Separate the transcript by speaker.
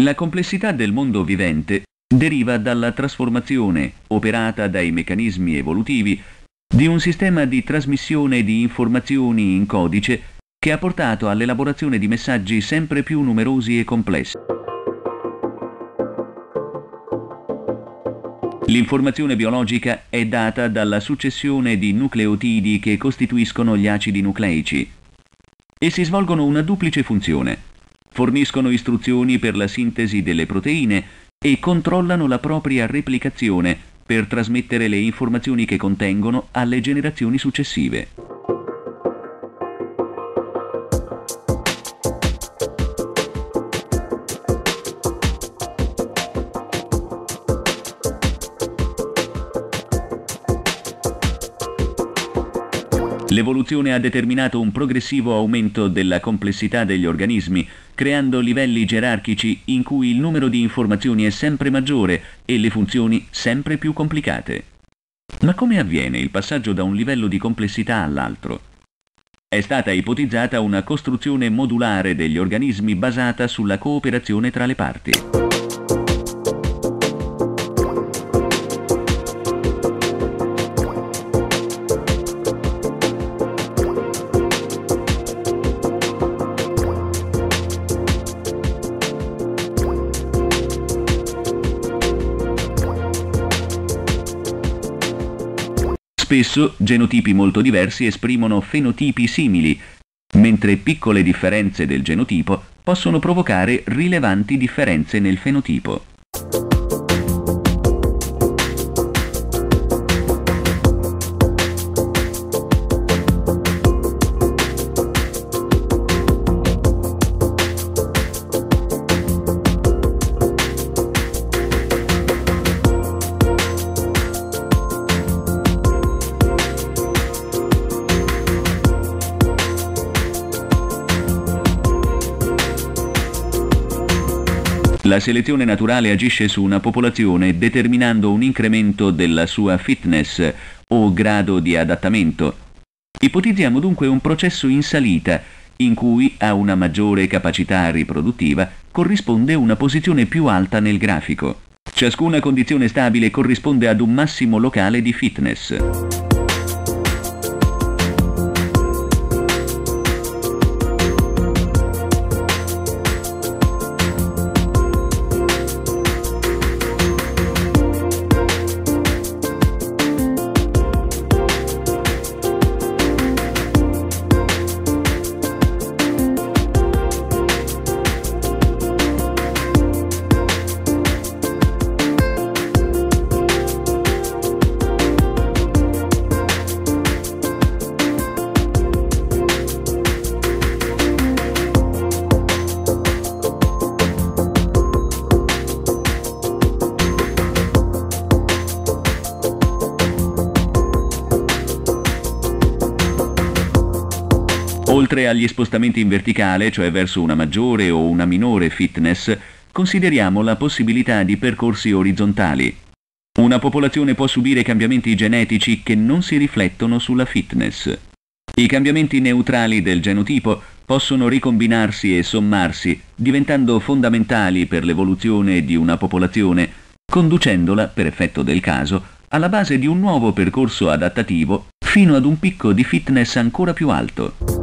Speaker 1: La complessità del mondo vivente deriva dalla trasformazione operata dai meccanismi evolutivi di un sistema di trasmissione di informazioni in codice che ha portato all'elaborazione di messaggi sempre più numerosi e complessi. L'informazione biologica è data dalla successione di nucleotidi che costituiscono gli acidi nucleici. Essi svolgono una duplice funzione: forniscono istruzioni per la sintesi delle proteine e controllano la propria replicazione per trasmettere le informazioni che contengono alle generazioni successive. L'evoluzione ha determinato un progressivo aumento della complessità degli organismi, creando livelli gerarchici in cui il numero di informazioni è sempre maggiore e le funzioni sempre più complicate. Ma come avviene il passaggio da un livello di complessità all'altro? È stata ipotizzata una costruzione modulare degli organismi basata sulla cooperazione tra le parti. Spesso genotipi molto diversi esprimono fenotipi simili, mentre piccole differenze del genotipo possono provocare rilevanti differenze nel fenotipo. La selezione naturale agisce su una popolazione determinando un incremento della sua fitness o grado di adattamento. Ipotizziamo dunque un processo in salita in cui a una maggiore capacità riproduttiva corrisponde una posizione più alta nel grafico. Ciascuna condizione stabile corrisponde ad un massimo locale di fitness. Oltre agli spostamenti in verticale, cioè verso una maggiore o una minore fitness, consideriamo la possibilità di percorsi orizzontali. Una popolazione può subire cambiamenti genetici che non si riflettono sulla fitness. I cambiamenti neutrali del genotipo possono ricombinarsi e sommarsi, diventando fondamentali per l'evoluzione di una popolazione, conducendola, per effetto del caso, alla base di un nuovo percorso adattativo fino ad un picco di fitness ancora più alto.